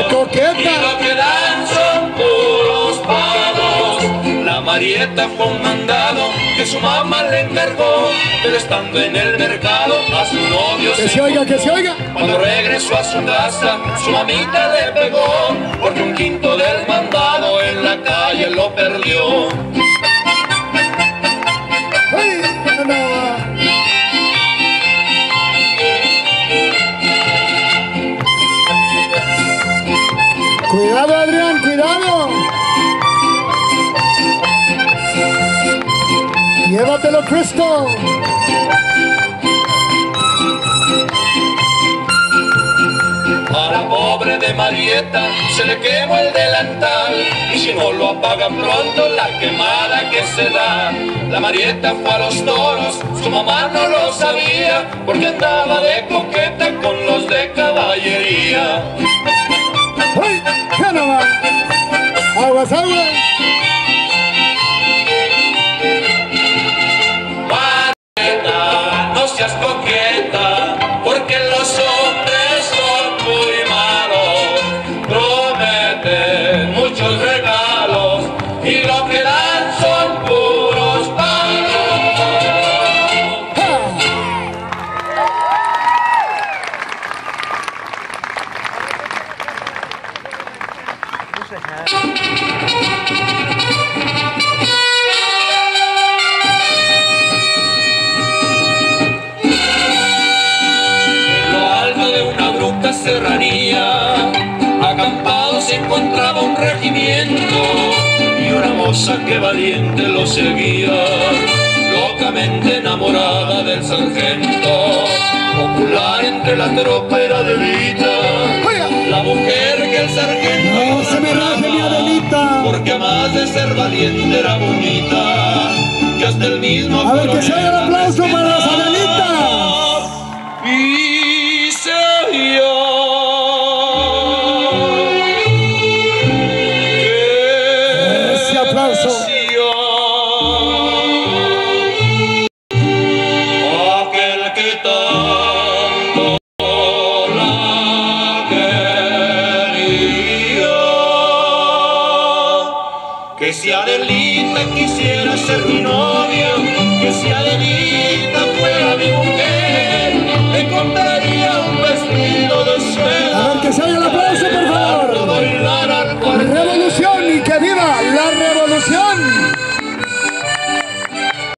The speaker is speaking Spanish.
coqueta. Y lo que dan son puros pavos. La Marieta fue un mandado que su mamá le encargó, pero estando en el mercado a su novio Que se oiga, que se oiga. Cuando regresó a su casa, su mamita le pegó, porque un quinto del mandado en la calle lo perdió. ¡Ay, no! Cuidado, Adrián, cuidado. Llévatelo, Cristo. A la pobre de Marieta se le quemó el delantal, y si no lo apagan pronto la quemada que se da. La Marieta fue a los toros, su mamá no lo sabía, porque andaba de coqueta con los de caballería. ¡Ay, ya no va! ¡Aguas, aguas! Marieta, no seas coqueta, porque los hombres son muy malos. Prometen muchos regalos y lo que dan son puros palos. En lo alto de una abrupta serranía, acampado se encontraba un regimiento y una moza que valiente lo seguía, locamente enamorada del sargento. Popular entre la tropa era Adelita, la mujer que el sargento No se me raje, mi Adelita. porque además de ser valiente era bonita, que hasta el mismo A ver, que se oiga el aplauso para las Adelitas. y se oyó Ese aplauso. aquel que tanto la quería, que si Adelita quisiera